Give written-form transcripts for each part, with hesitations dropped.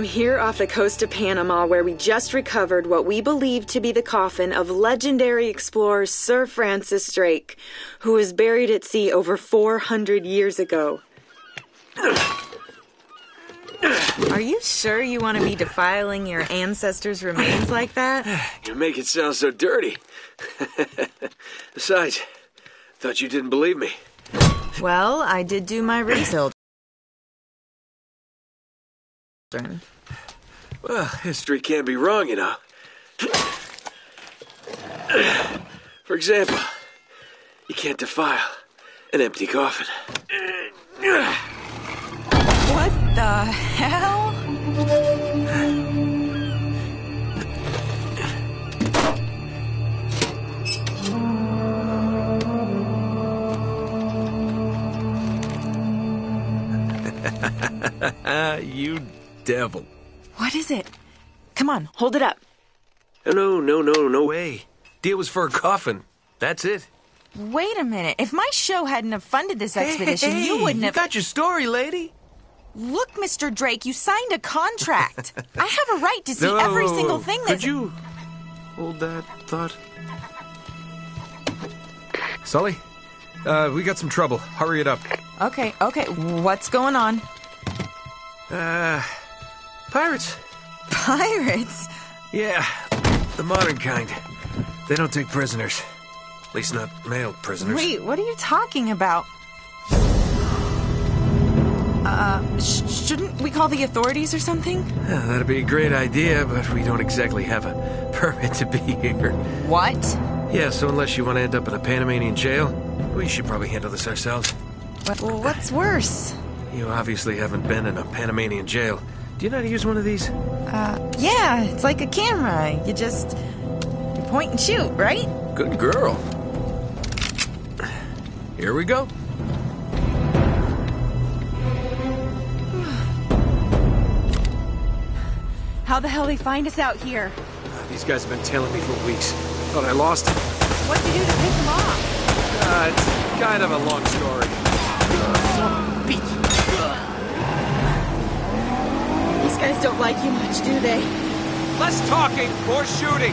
here off the coast of Panama, where we just recovered what we believe to be the coffin of legendary explorer Sir Francis Drake, who was buried at sea over 400 years ago. Are you sure you want to be defiling your ancestors' remains like that? You make it sound so dirty. Besides, thought you didn't believe me. Well, I did do my research. Well, history can't be wrong, you know. For example, you can't defile an empty coffin. What the hell? You devil. What is it? Come on, hold it up. No way. Deal was for a coffin. That's it. Wait a minute. If my show hadn't have funded this expedition, you wouldn't have... You got your story, lady. Look, Mr. Drake, you signed a contract. I have a right to see every single thing that... Could you hold that thought? Sully, we got some trouble. Hurry it up. Okay. What's going on? Pirates. Pirates? Yeah, the modern kind. They don't take prisoners. At least not male prisoners. Wait, what are you talking about? Shouldn't we call the authorities or something? Yeah, that'd be a great idea, but we don't exactly have a permit to be here. What? Yeah, so unless you want to end up in a Panamanian jail, we should probably handle this ourselves. Well, what's worse? You obviously haven't been in a Panamanian jail. Do you know how to use one of these? Yeah, it's like a camera. You point and shoot, right? Good girl. Here we go. How the hell they find us out here? These guys have been tailing me for weeks. Thought I lost him. What'd you do to piss them off? It's kind of a long story. These guys don't like you much, do they? Less talking, more shooting.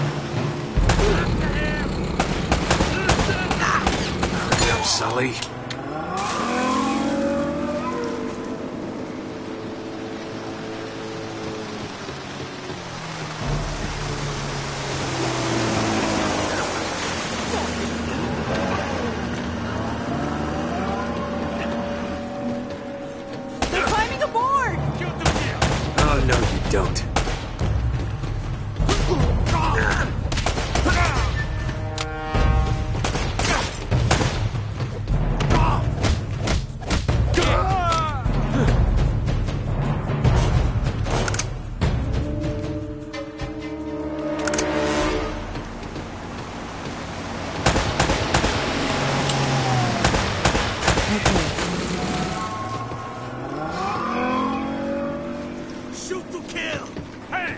Hurry up, Sully. They're climbing aboard! Oh, no, you don't. Shoot to kill! Hey!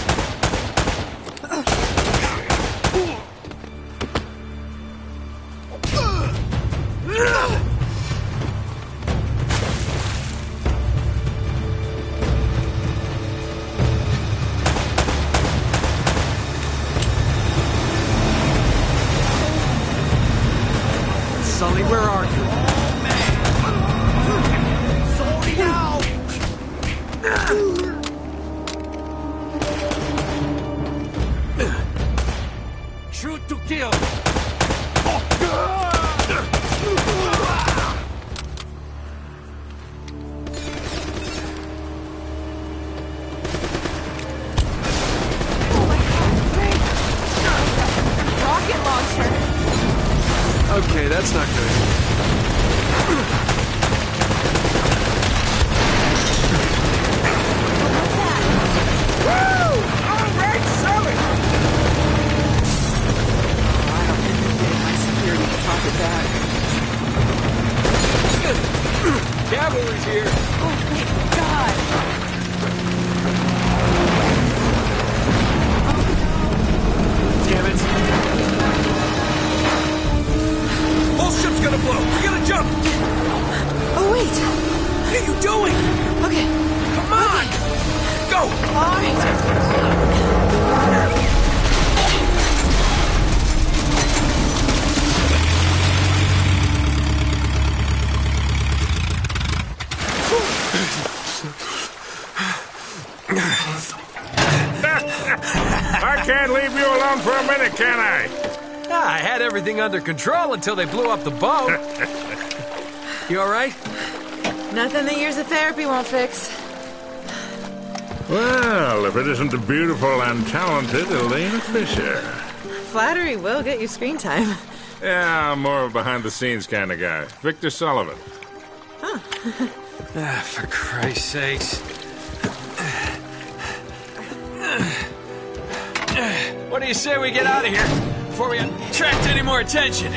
Sully, where are you? Sorry out! Shoot to kill! Rocket launcher! Okay, that's not good. Woo! All right, Sully! I don't think I'm getting my security deposit back. Cavalry's here. Oh, thank God! Damn it. Whole ship's gonna blow! We gotta jump! Oh, wait! What are you doing? Okay. Come on! Go! All right. I can't leave you alone for a minute, can I? I had everything under control until they blew up the boat. You all right? Nothing that years of therapy won't fix. Well, if it isn't the beautiful and talented Elena Fisher. Flattery will get you screen time. Yeah, I'm more of a behind-the-scenes kind of guy. Victor Sullivan. For Christ's sakes. What do you say we get out of here before we attract any more attention?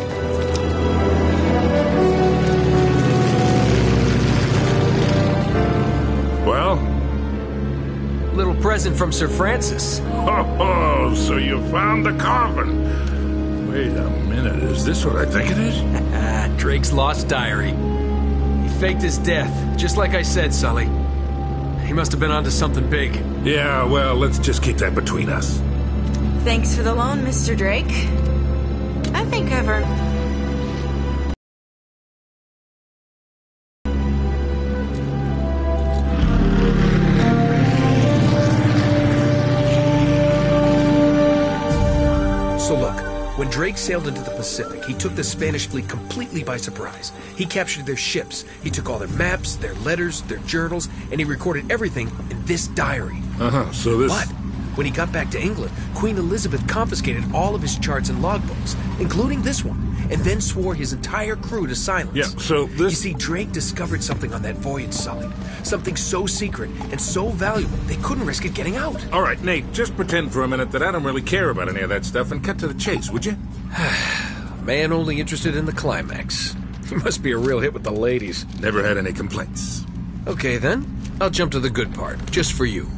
Well? Little present from Sir Francis. Oh, so you found the coffin. Wait a minute, is this what I think it is? Drake's lost diary. He faked his death, just like I said, Sully. He must have been onto something big. Yeah, well, let's just keep that between us. Thanks for the loan, Mr. Drake. I think I've earned... So look, when Drake sailed into the Pacific, he took the Spanish fleet completely by surprise. He captured their ships, he took all their maps, their letters, their journals, and he recorded everything in this diary. So this... But when he got back to England, Queen Elizabeth confiscated all of his charts and logbooks, including this one, and then swore his entire crew to silence. Yeah, so this... You see, Drake discovered something on that voyage, Sully. Something so secret and so valuable, they couldn't risk it getting out. All right, Nate, just pretend for a minute that I don't really care about any of that stuff and cut to the chase, would you? Man only interested in the climax. He must be a real hit with the ladies. Never had any complaints. Okay, then. I'll jump to the good part, just for you.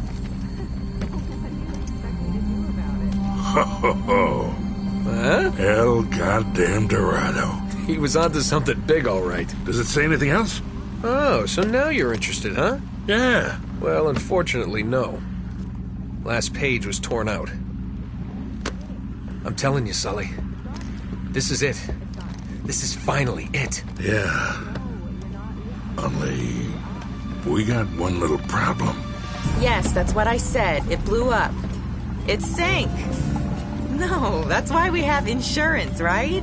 Ho, ho, ho. Huh? El goddamn Dorado. He was onto something big, all right. Does it say anything else? Oh, so now you're interested, huh? Yeah. Well, unfortunately, no. Last page was torn out. I'm telling you, Sully. This is it. This is finally it. Yeah. Only... we got one little problem. Yes, that's what I said. It blew up. It sank. No, that's why we have insurance, right?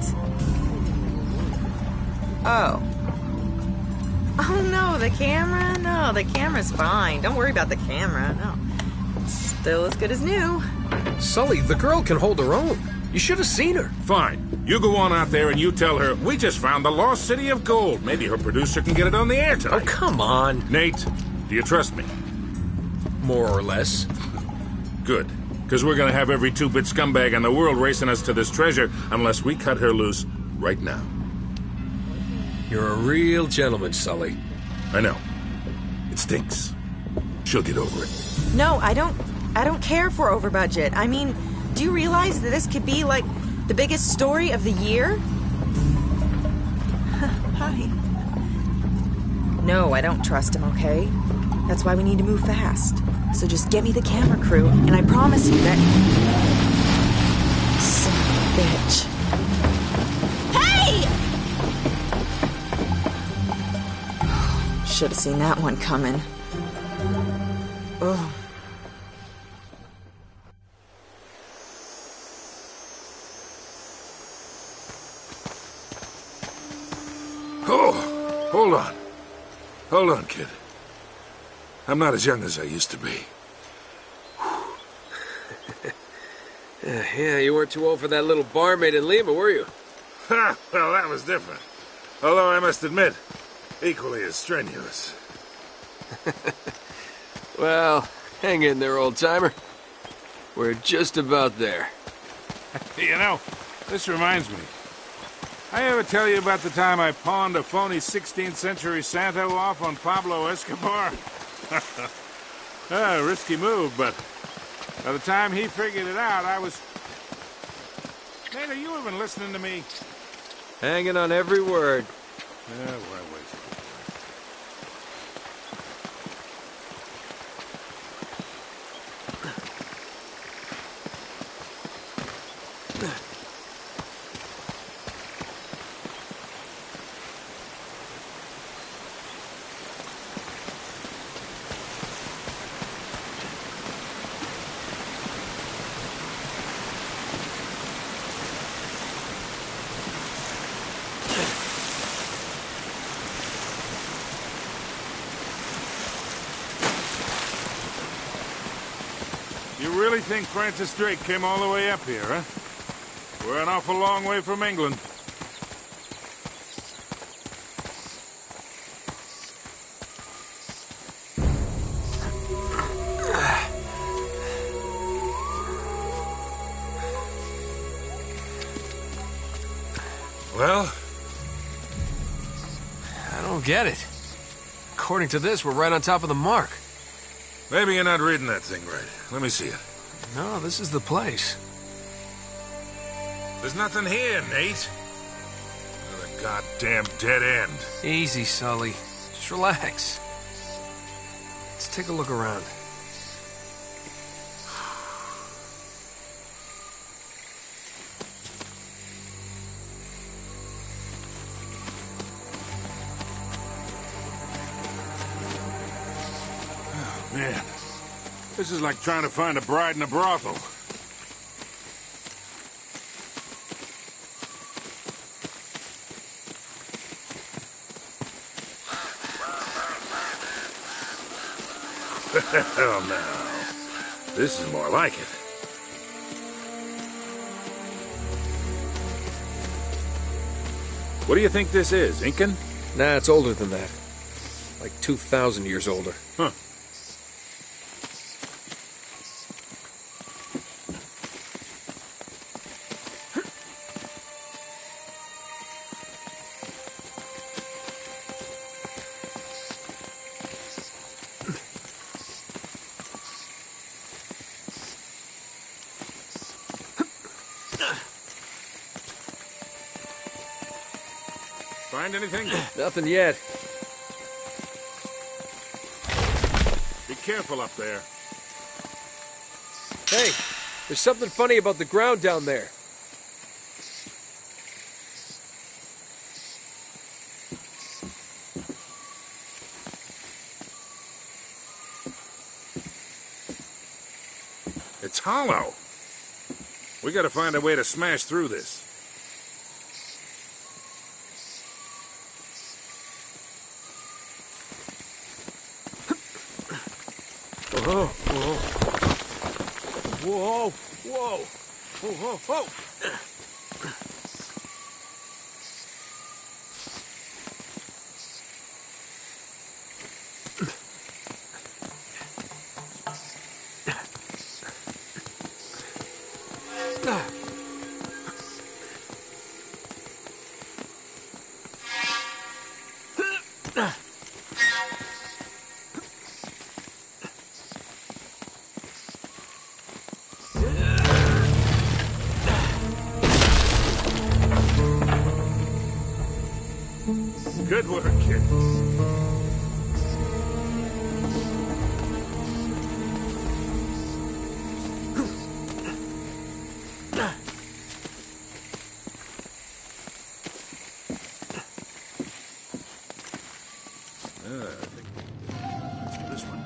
Oh. Oh, no, the camera? No, the camera's fine. Don't worry about the camera. No. Still as good as new. Sully, the girl can hold her own. You should have seen her. Fine. You go on out there and you tell her, we just found the lost city of gold. Maybe her producer can get it on the air tonight. Oh, come on. Nate, do you trust me? More or less. Good. Because we're going to have every two-bit scumbag in the world racing us to this treasure unless we cut her loose right now. You're a real gentleman, Sully. I know. It stinks. She'll get over it. No, I don't care for over budget. I mean, do you realize that this could be like the biggest story of the year? Hi. No, I don't trust him, okay? That's why we need to move fast. So just get me the camera crew, and I promise you that... Son of a bitch. Hey! Should have seen that one coming. Oh. Oh, hold on. Hold on, kid. I'm not as young as I used to be. Yeah, you weren't too old for that little barmaid in Lima, were you? Ha! Well, that was different. Although I must admit, equally as strenuous. Well, hang in there, old-timer. We're just about there. You know, this reminds me. I ever tell you about the time I pawned a phony 16th century Santo off on Pablo Escobar? Risky move, but by the time he figured it out, I was... Nate, are you even listening to me? Hanging on every word. Wait. really think Francis Drake came all the way up here, huh? We're an awful long way from England. Well, I don't get it. According to this, we're right on top of the mark. Maybe you're not reading that thing right. Let me see it. No, this is the place. There's nothing here, Nate. Another goddamn dead end. Easy, Sully. Just relax. Let's take a look around. Man, this is like trying to find a bride in a brothel. Hell no. This is more like it. What do you think this is, Incan? Nah, it's older than that. Like 2,000 years older. Huh. Find anything? Nothing yet. Be careful up there. Hey, there's something funny about the ground down there. It's hollow. We gotta find a way to smash through this. Whoa, whoa. Whoa, whoa. Whoa, whoa, whoa. Good work, kid. I think it's this one.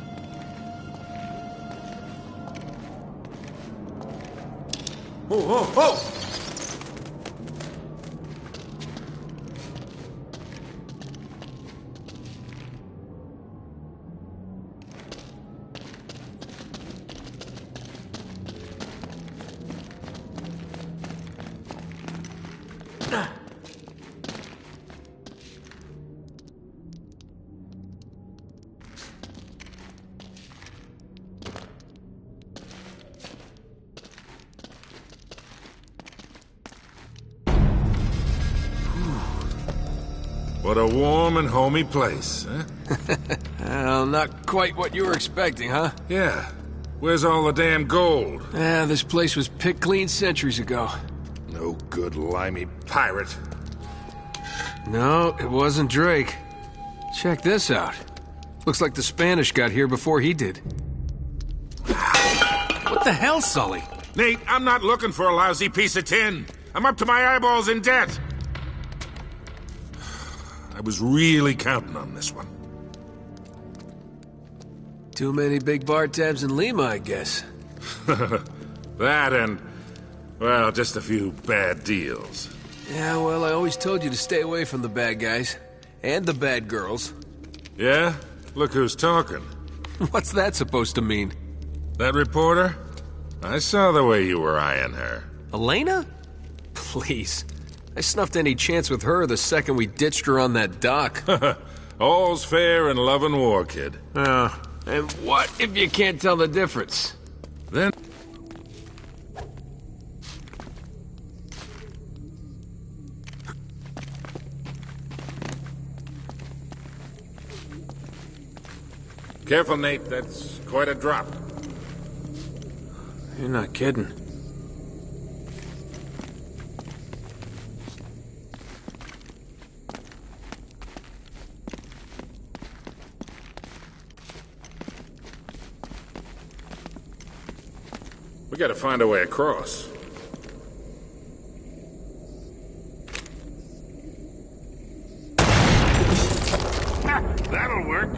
Whoa, whoa, whoa! What a warm and homey place, huh? Well, not quite what you were expecting, huh? Yeah. Where's all the damn gold? Yeah, this place was picked clean centuries ago. No good limey pirate. No, it wasn't Drake. Check this out. Looks like the Spanish got here before he did. What the hell, Sully? Nate, I'm not looking for a lousy piece of tin. I'm up to my eyeballs in debt. I was really counting on this one. Too many big bar tabs in Lima, I guess. That and, well, just a few bad deals. Yeah, well, I always told you to stay away from the bad guys. And the bad girls. Yeah? Look who's talking. What's that supposed to mean? That reporter? I saw the way you were eyeing her. Elena? Please. I snuffed any chance with her the second we ditched her on that dock. All's fair in love and war, kid. And what if you can't tell the difference? Then... Careful, Nate. That's quite a drop. You're not kidding. We gotta find a way across. That'll work.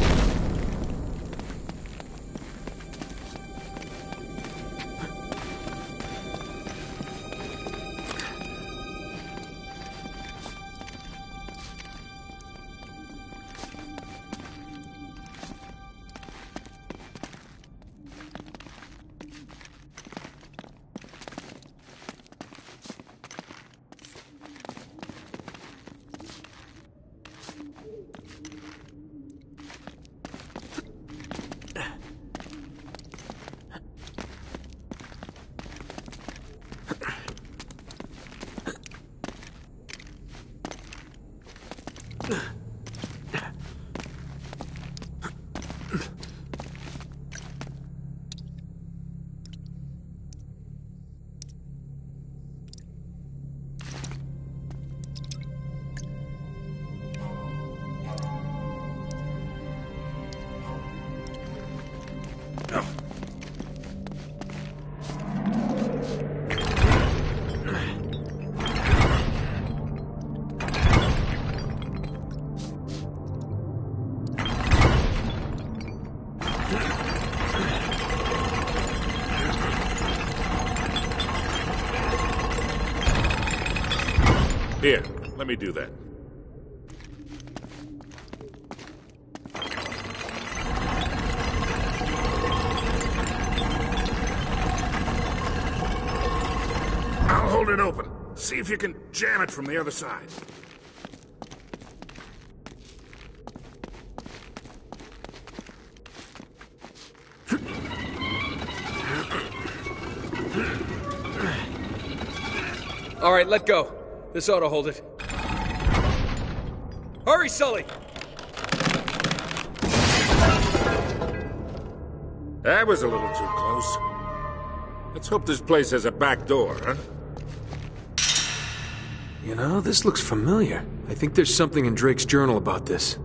Here, let me do that. I'll hold it open. See if you can jam it from the other side. All right, let go. This ought to hold it. Hurry, Sully! That was a little too close. Let's hope this place has a back door, huh? You know, this looks familiar. I think there's something in Drake's journal about this.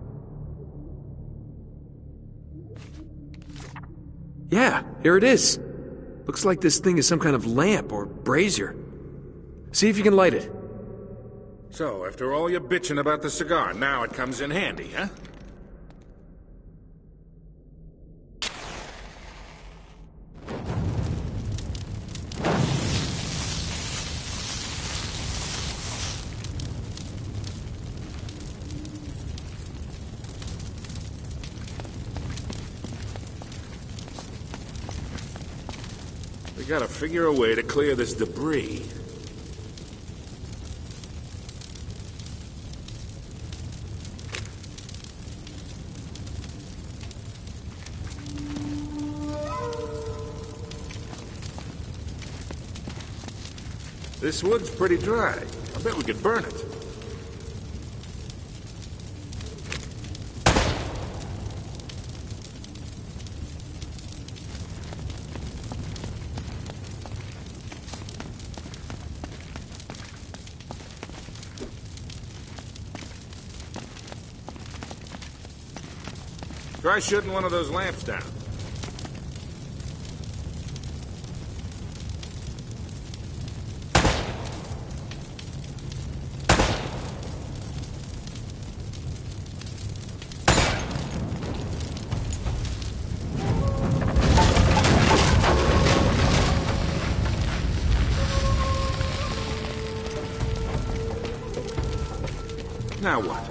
Yeah, here it is. Looks like this thing is some kind of lamp or brazier. See if you can light it. So, after all your bitching about the cigar, now it comes in handy, huh? We gotta figure a way to clear this debris. This wood's pretty dry. I bet we could burn it. Try shooting one of those lamps down. Now what?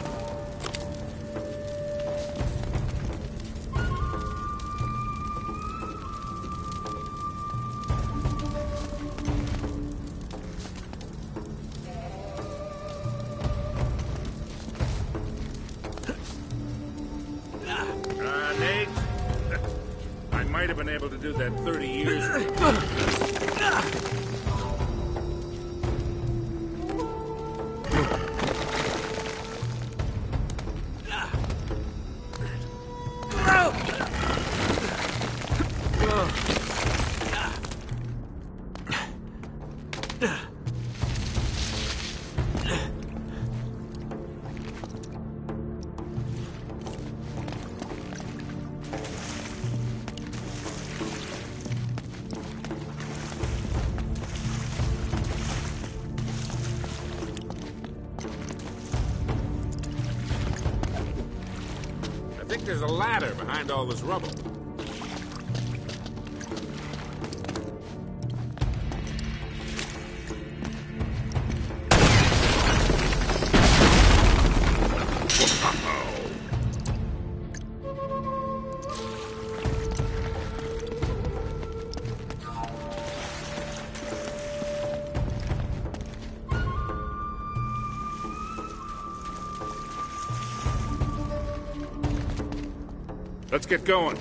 able to do that 30 years ago. I think there's a ladder behind all this rubble. Let's get going.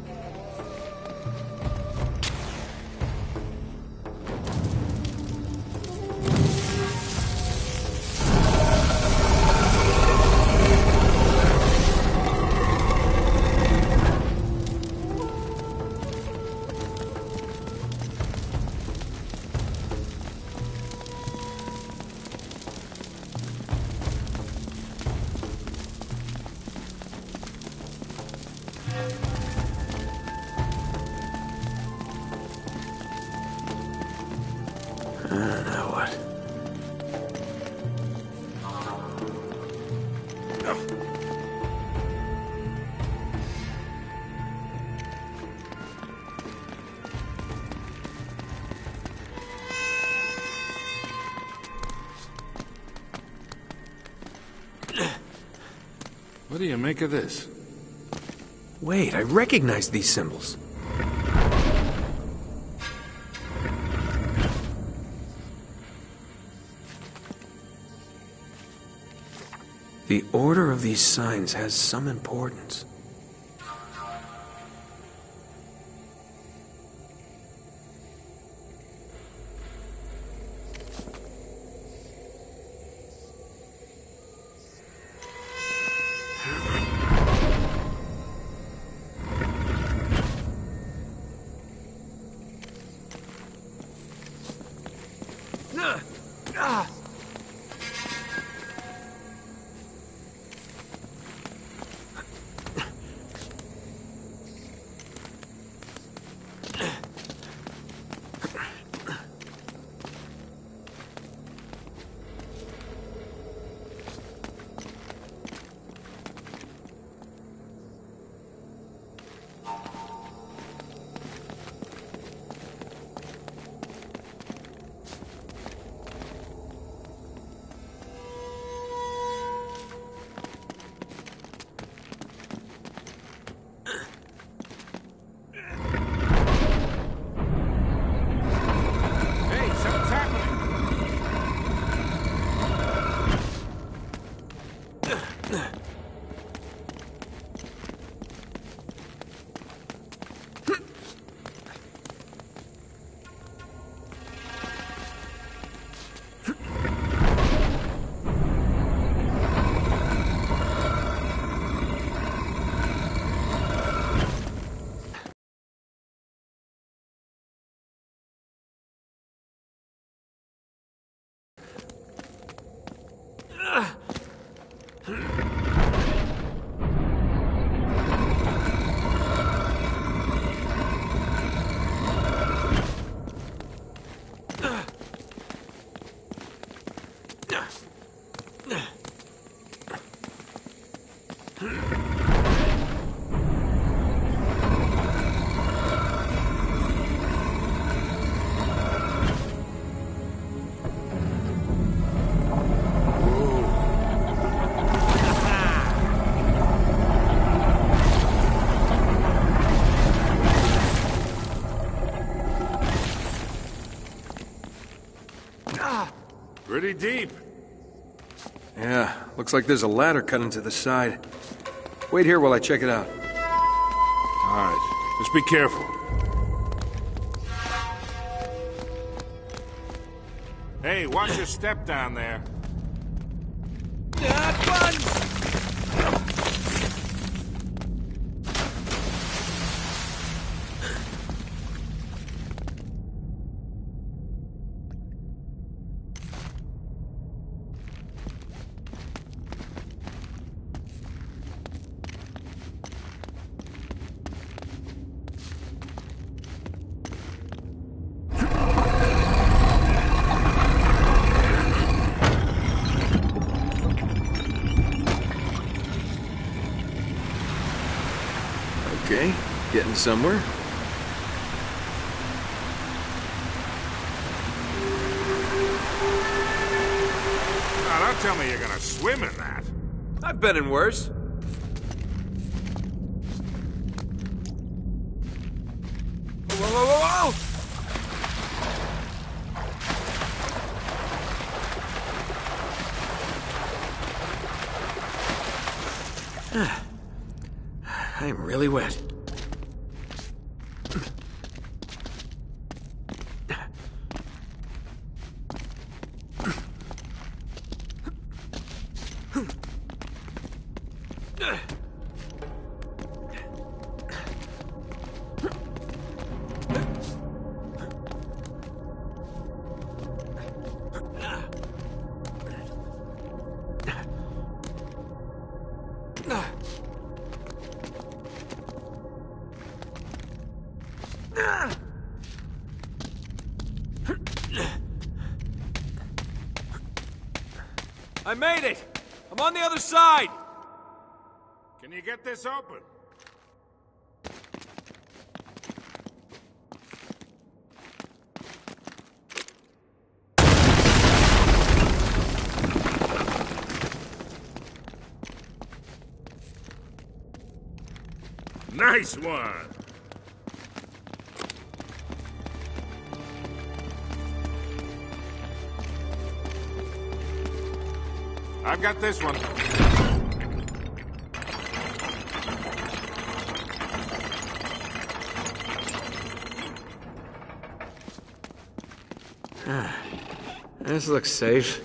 Now what? What do you make of this? Wait, I recognize these symbols. The order of these signs has some importance. Pretty deep. Yeah, looks like there's a ladder cut into the side. Wait here while I check it out. All right, just be careful. Hey, watch your step down there. Okay, getting somewhere. Now, don't tell me you're gonna swim in that. I've been in worse. Whoa, whoa, whoa, whoa! I'm really wet. I made it! I'm on the other side! Can you get this open? Nice one! I've got this one. This looks safe.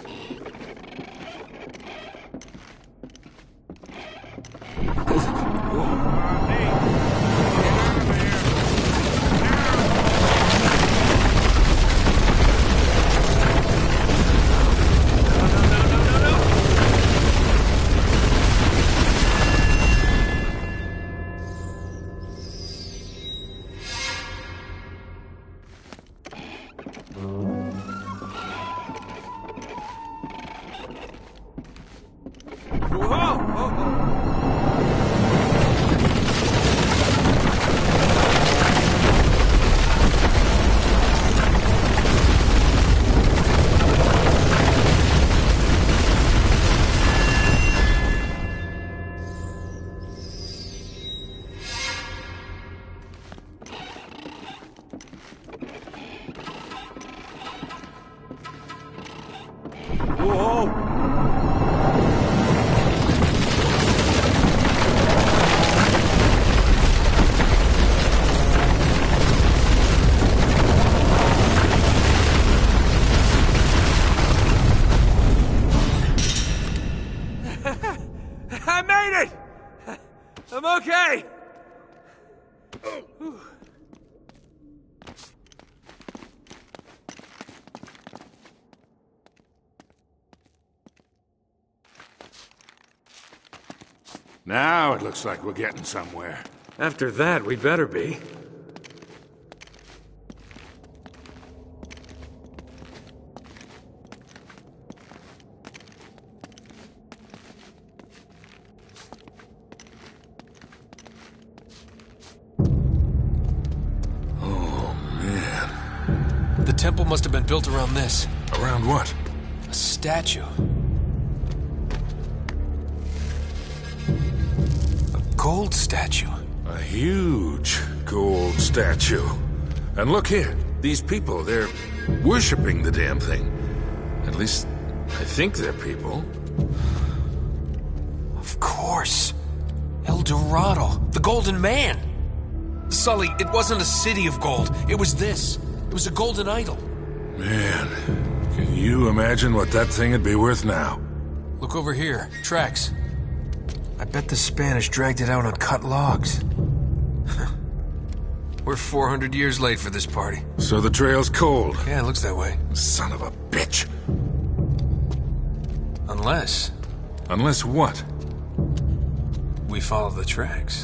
I made it! I'm okay! Now it looks like we're getting somewhere. After that, we better be. The temple must have been built around this. Around what? A statue. A gold statue. A huge gold statue. And look here, these people, they're worshipping the damn thing. At least, I think they're people. Of course. El Dorado, the Golden Man. Sully, it wasn't a city of gold. It was this. It was a golden idol. Man, Can you imagine what that thing would be worth now? Look over here. Tracks. I bet the Spanish dragged it out on cut logs. We're 400 years late for this party. So the trail's cold. Yeah, it looks that way. Son of a bitch. Unless Unless what? we follow the tracks.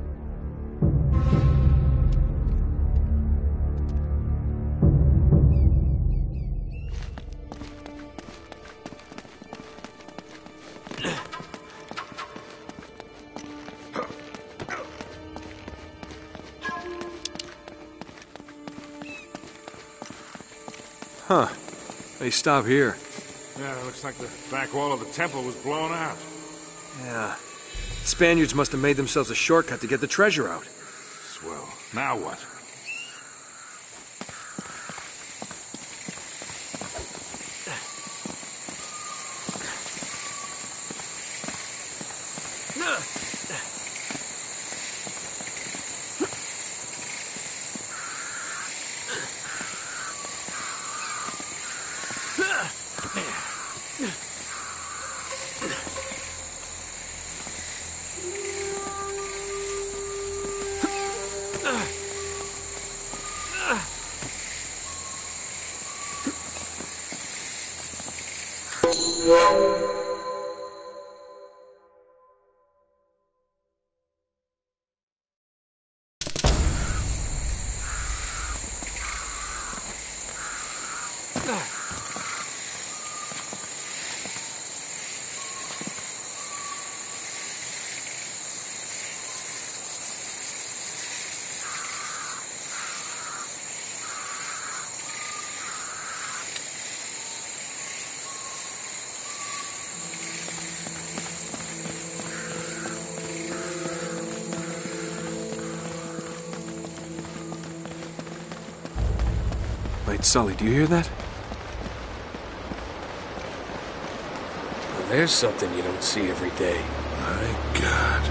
Huh. They stop here. Yeah, it looks like the back wall of the temple was blown out. Yeah. Spaniards must have made themselves a shortcut to get the treasure out. Swell. Now what? Wait, Sully, do you hear that? Well, there's something you don't see every day. My God.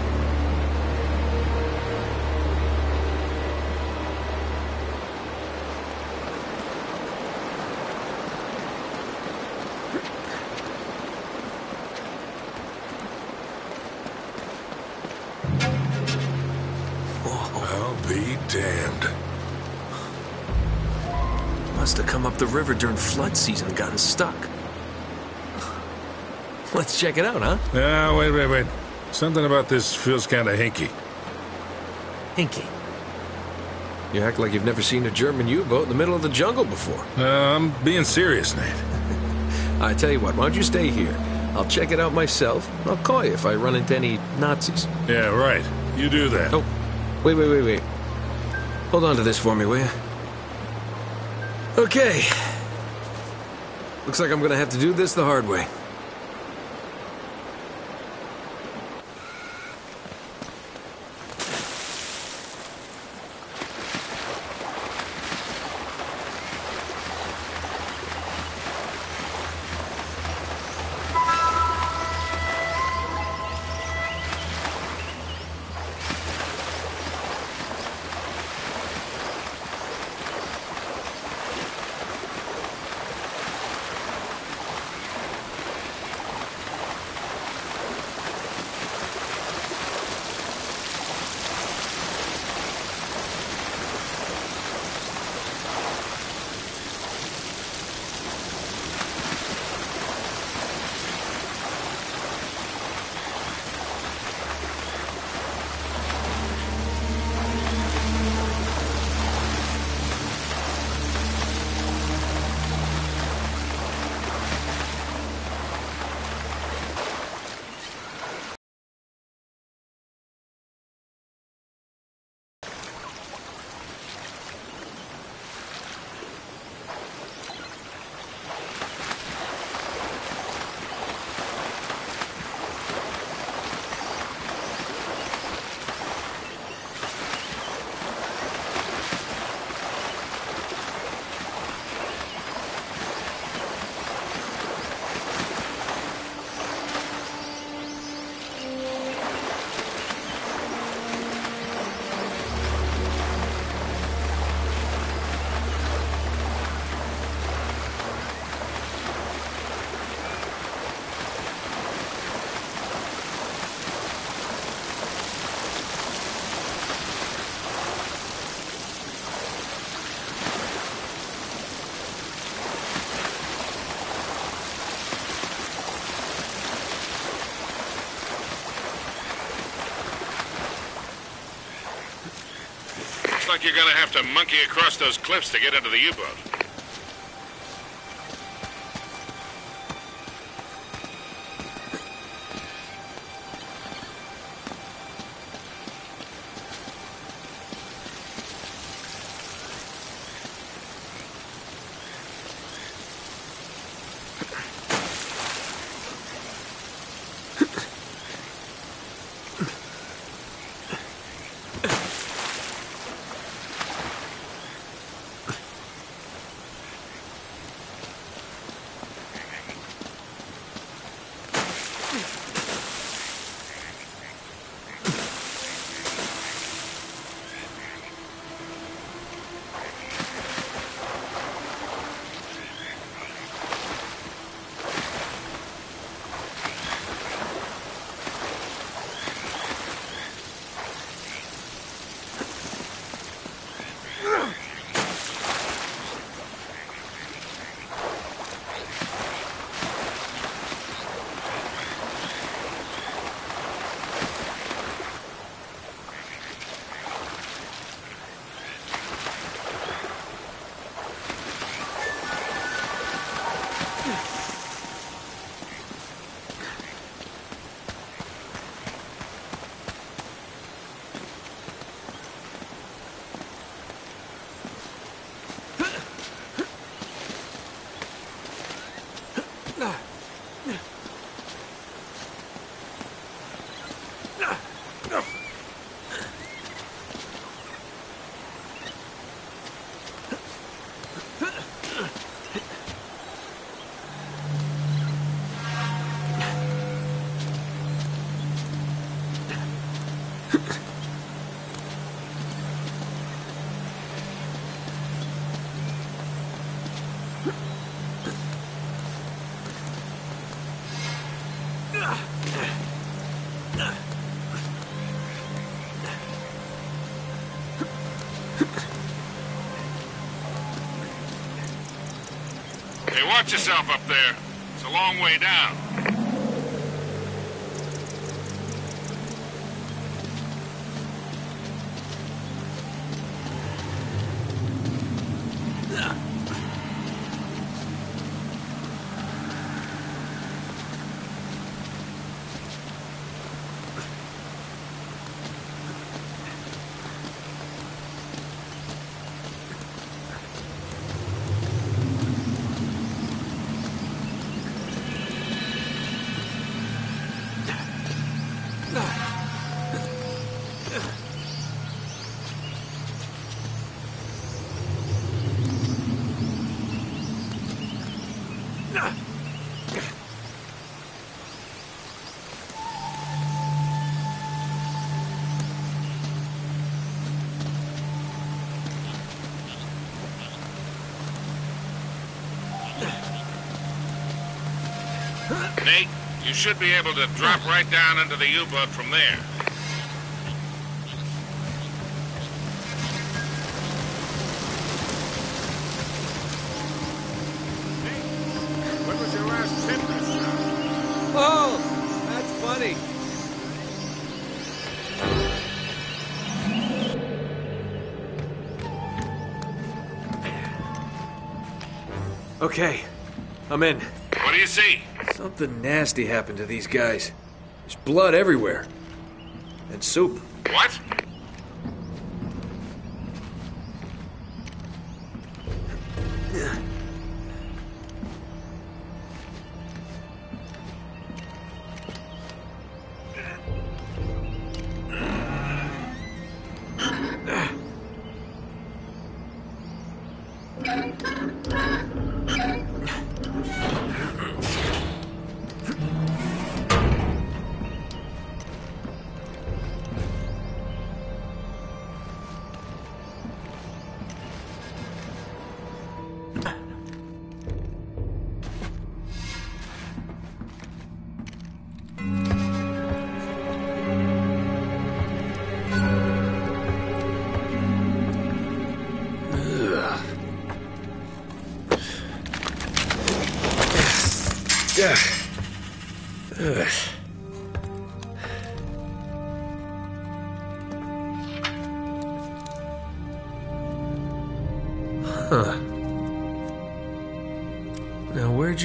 I'll be damned. Must have come up the river during flood season and gotten stuck. Let's check it out, huh? Yeah, wait. Something about this feels kind of hinky. Hinky. You act like you've never seen a German U-boat in the middle of the jungle before. I'm being serious, Nate. I tell you what, why don't you stay here? I'll check it out myself. I'll call you if I run into any Nazis. Yeah, right. You do that. Oh, wait. Hold on to this for me, will you? Okay. Looks like I'm gonna have to do this the hard way. Looks like you're gonna have to monkey across those cliffs to get into the U-boat. Hey, watch yourself up there. It's a long way down. Nate, you should be able to drop right down into the U-boat from there. Nate, when was your last tip this time? Oh, that's funny. Okay, I'm in. What do you see? Something nasty happened to these guys. There's blood everywhere. And soup. What? Ugh.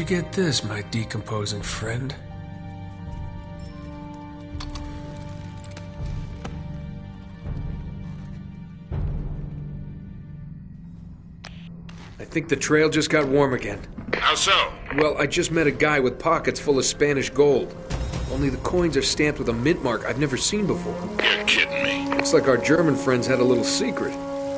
you get this, my decomposing friend? I think the trail just got warm again. How so? Well, I just met a guy with pockets full of Spanish gold. Only the coins are stamped with a mint mark I've never seen before. You're kidding me. Looks like our German friends had a little secret.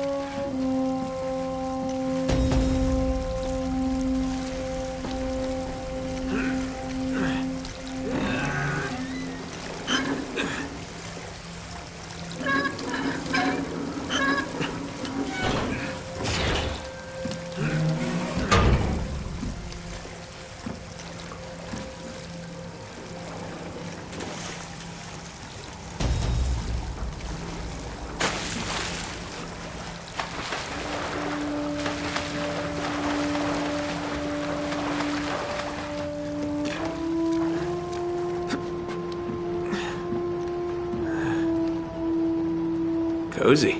Cozy.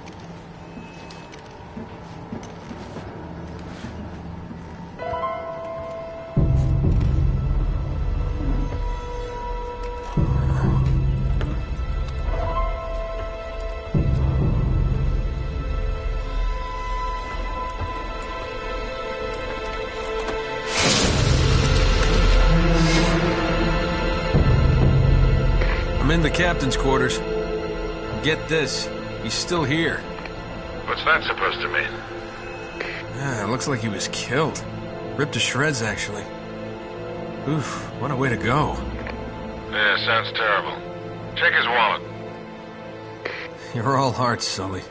I'm in the captain's quarters. Get this. He's still here. What's that supposed to mean? Yeah, it looks like he was killed. Ripped to shreds, actually. Oof, what a way to go. Yeah, sounds terrible. Check his wallet. You're all hearts, Sully.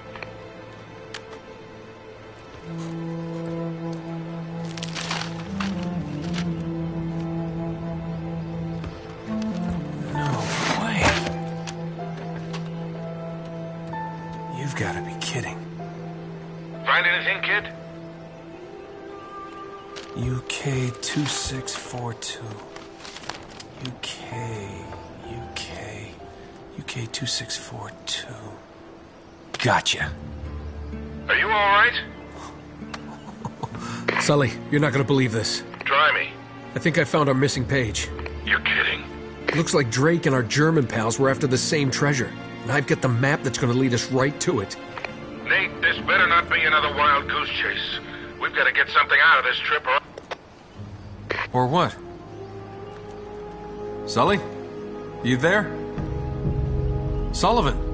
No way. You've got to be kidding. Find anything, kid? UK 2642. UK 2642. Gotcha. Are you all right? Sully, you're not gonna believe this. Try me. I think I found our missing page. You're kidding. Looks like Drake and our German pals were after the same treasure. And I've got the map that's gonna lead us right to it. Nate, this better not be another wild goose chase. We've got to get something out of this trip or... Or what? Sully? You there? Sullivan?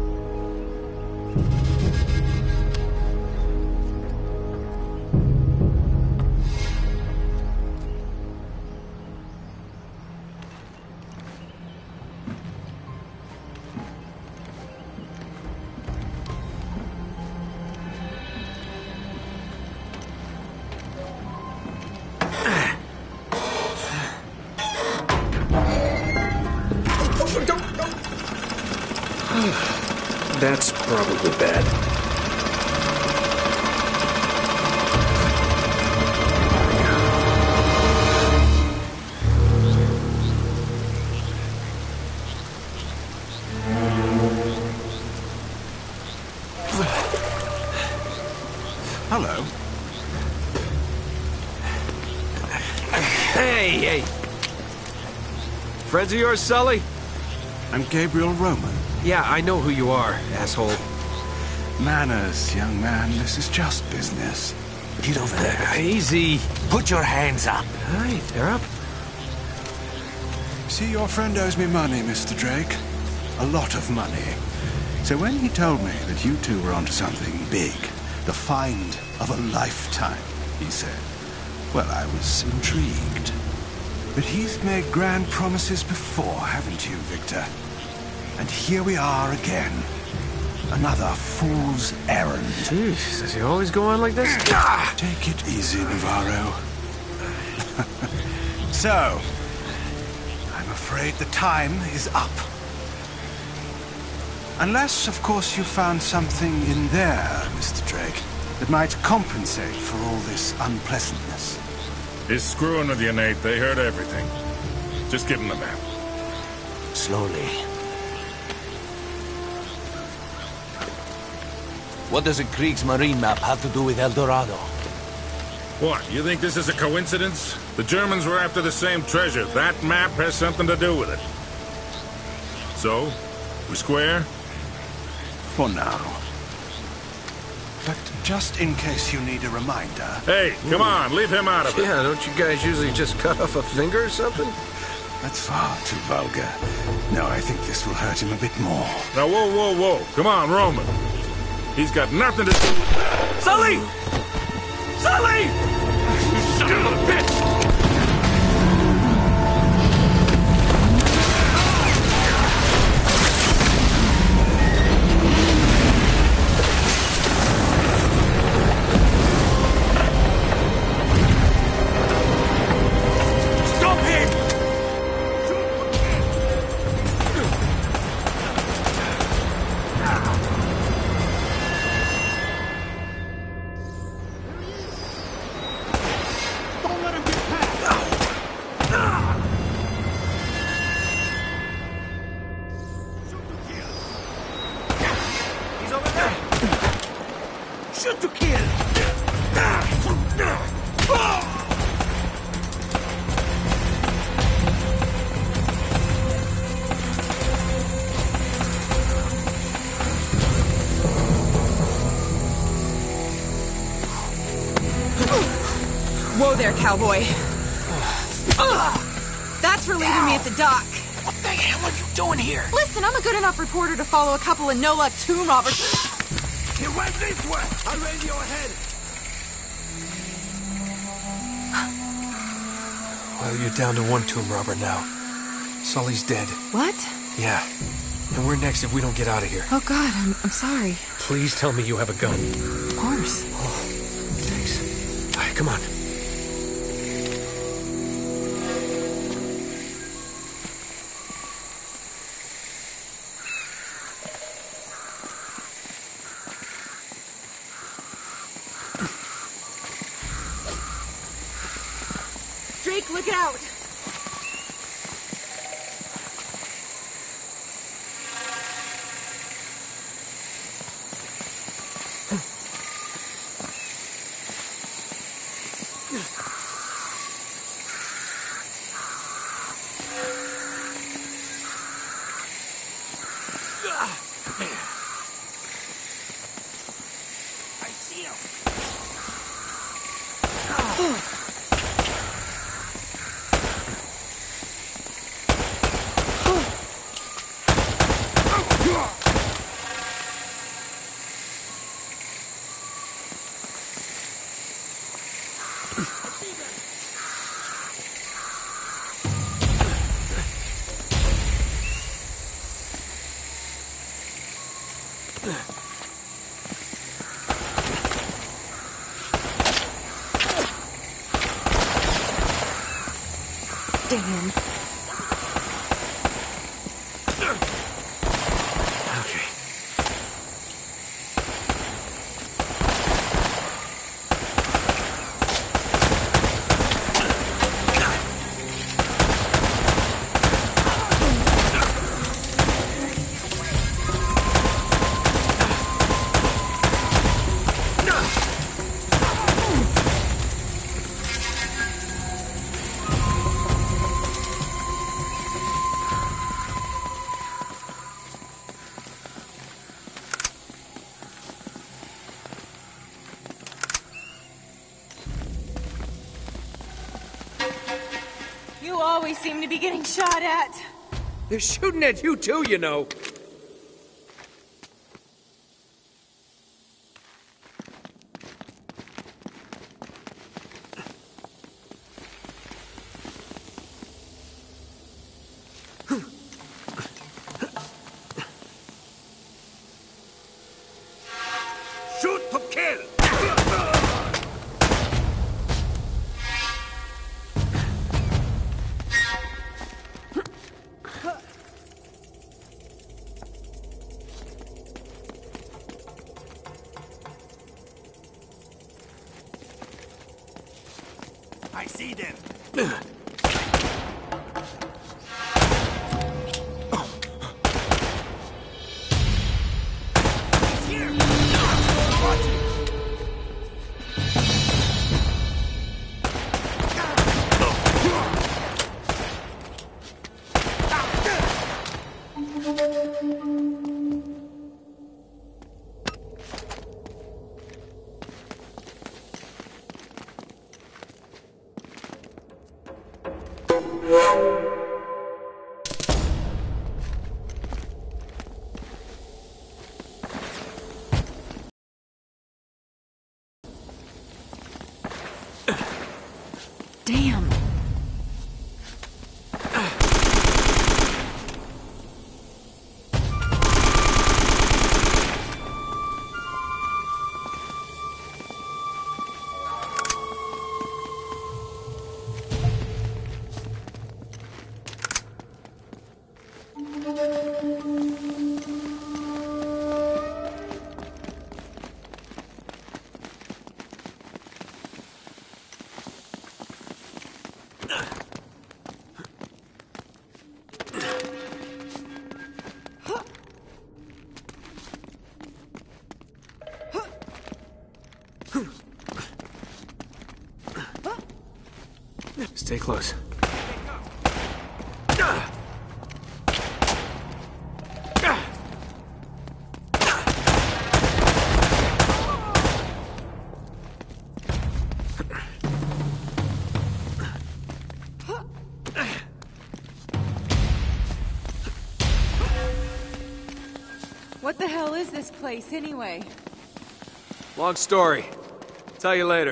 That's probably bad. Hello. Hey! Friends of yours, Sully? I'm Gabriel Roman. Yeah, I know who you are, asshole. Manners, young man. This is just business. Get over there. Easy. Put your hands up. All right, they're up. See, your friend owes me money, Mr. Drake. A lot of money. So when he told me that you two were onto something big, the find of a lifetime, he said, well, I was intrigued. But he's made grand promises before, haven't you, Victor? And here we are again. Another fool's errand. Jeez, does he always go on like this? Take it easy, Navarro. So, I'm afraid the time is up. Unless, of course, you found something in there, Mr. Drake, that might compensate for all this unpleasantness. He's screwing with you, Nate. They heard everything. Just give him the map. Slowly. What does a Kriegsmarine map have to do with El Dorado? What, you think this is a coincidence? The Germans were after the same treasure. That map has something to do with it. So, we square? For now. But just in case you need a reminder... Hey, come on, leave him out of it. Yeah, don't you guys usually just cut off a finger or something? That's far too vulgar. No, I think this will hurt him a bit more. Now, whoa, whoa, whoa. Come on, Roman. He's got nothing to do with that. Sully! Sully! You son of a bitch! Shoot to kill! Whoa there, cowboy. That's for leaving me at the dock. What the hell are you doing here? Listen, I'm a good enough reporter to follow a couple of no-luck tomb robbers. You went this way! I'll radio ahead! Well, you're down to one tomb robber now. Sully's dead. What? Yeah. And we're next if we don't get out of here. Oh, God, I'm sorry. Please tell me you have a gun. Of course. Thanks. All right, come on. Drake, look out! I see him! Damn. Okay. You always seem to be getting shot at. They're shooting at you too, you know. Shoot to kill! I see them. He's here! Watch it! Damn. Stay close. What the hell is this place, anyway? Long story. Tell you later.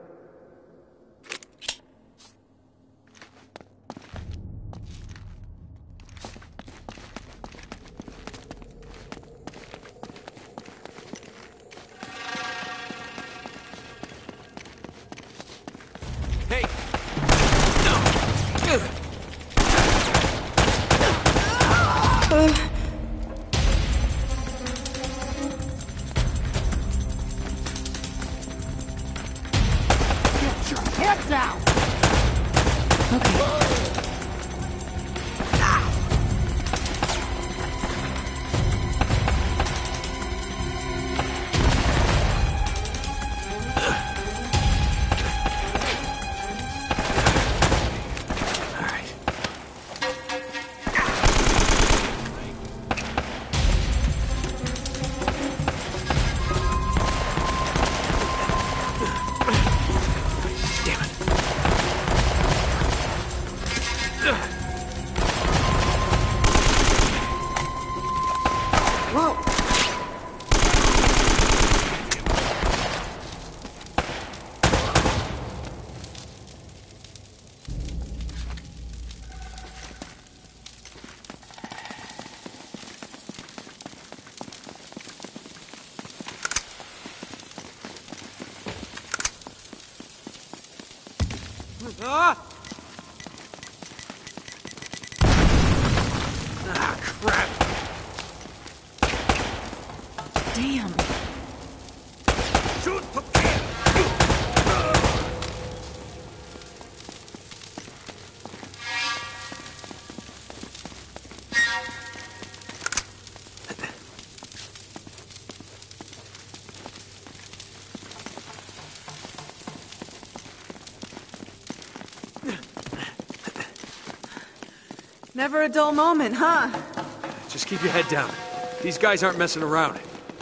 Hey! Head down! Ah! Ah, crap! Damn. Shoot to kill! Never a dull moment, huh? Just keep your head down. These guys aren't messing around.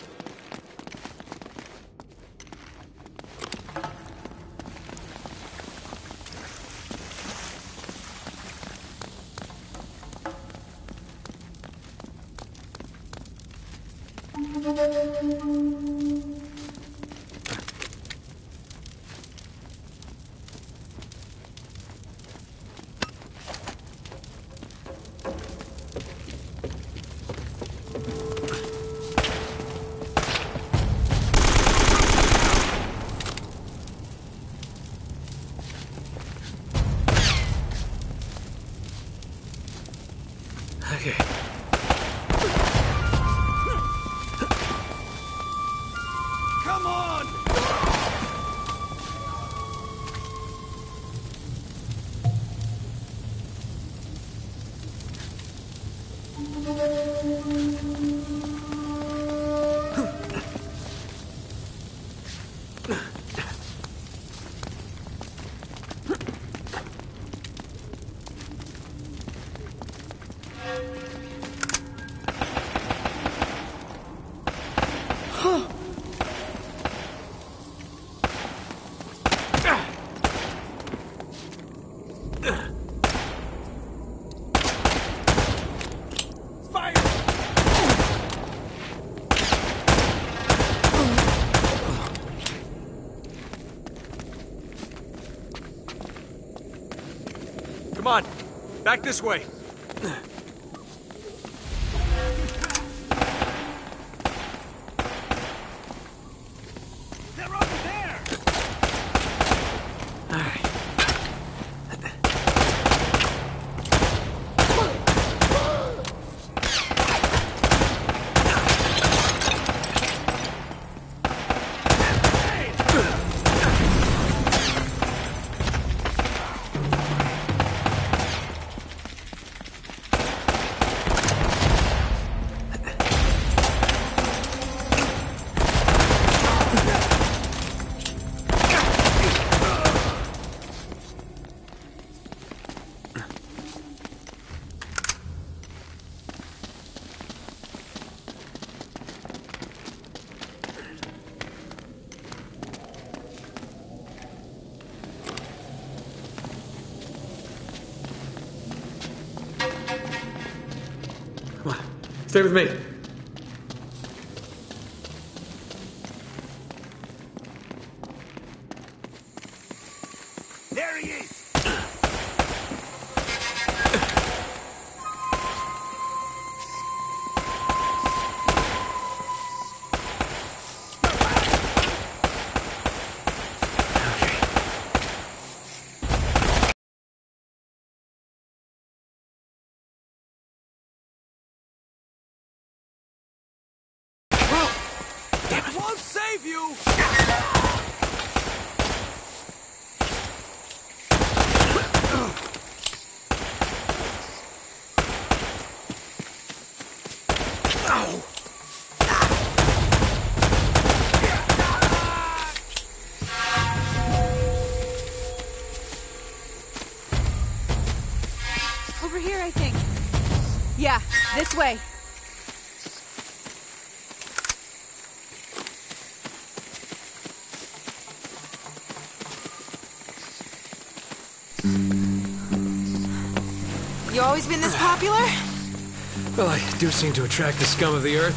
Okay. Come on! on. Back this way. They're over there! All right. Stay with me. There he is! Won't save you! Over here, I think. Yeah, this way. You always been this popular? Well, I do seem to attract the scum of the earth.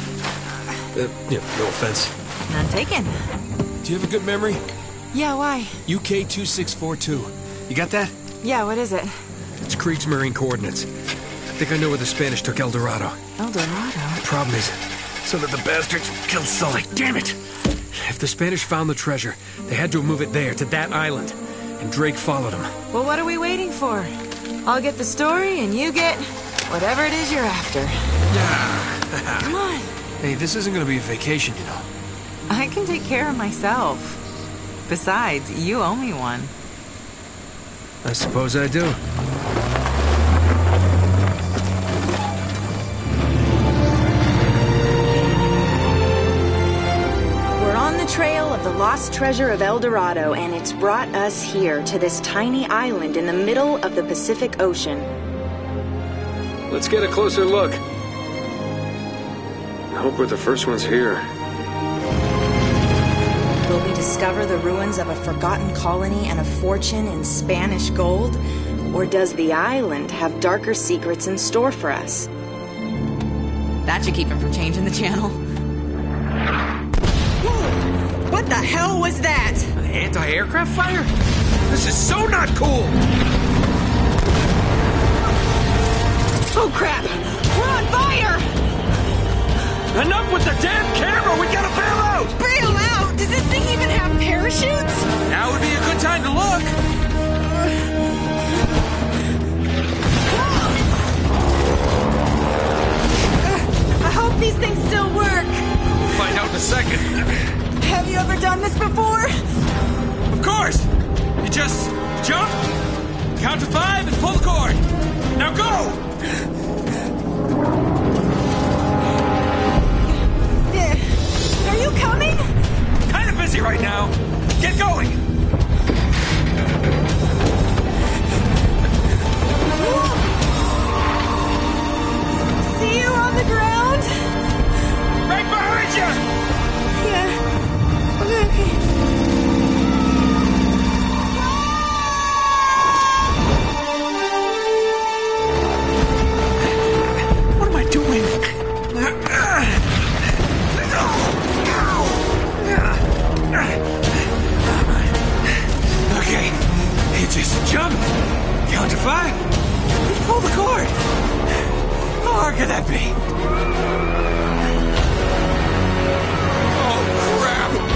No offense. None taken. Do you have a good memory? Yeah, why? UK 2642. You got that? Yeah, what is it? It's Kriegsmarine coordinates. I think I know where the Spanish took El Dorado. El Dorado? The problem is, so that the bastards killed Sully. Damn it! If the Spanish found the treasure, they had to move it there, to that island. And Drake followed them. Well, what are we waiting for? I'll get the story, and you get whatever it is you're after. Come on. Hey, this isn't gonna be a vacation, you know. I can take care of myself. Besides, you owe me one. I suppose I do. We're on the trail of the lost treasure of El Dorado, and it's brought us here to this tiny island in the middle of the Pacific Ocean. Let's get a closer look. I hope we're the first ones here. Will we discover the ruins of a forgotten colony and a fortune in Spanish gold? Or does the island have darker secrets in store for us? That should keep him from changing the channel. Whoa! What the hell was that? An anti-aircraft fire? This is so not cool! Oh crap! We're on fire! Enough with the damn camera! We gotta bail out! Bail out? Does this thing even have parachutes? Now would be a good time to look! I hope these things still work. We'll find out in a second. Have you ever done this before? Of course! You just jump, hard! How hard could that be? Oh, crap!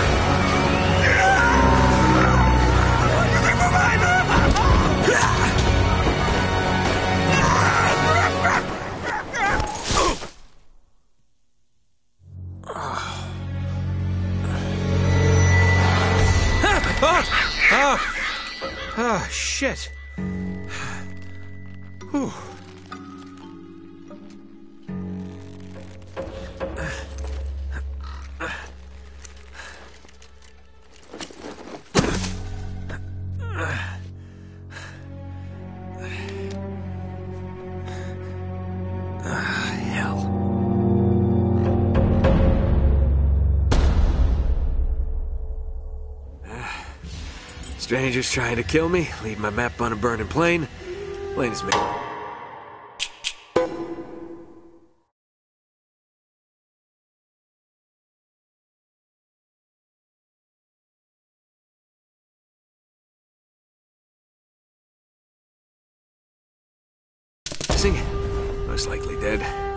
Ah, shit. Whew. Hell. Strangers trying to kill me, leave my map on a burning plane. Plain as me. Most likely dead.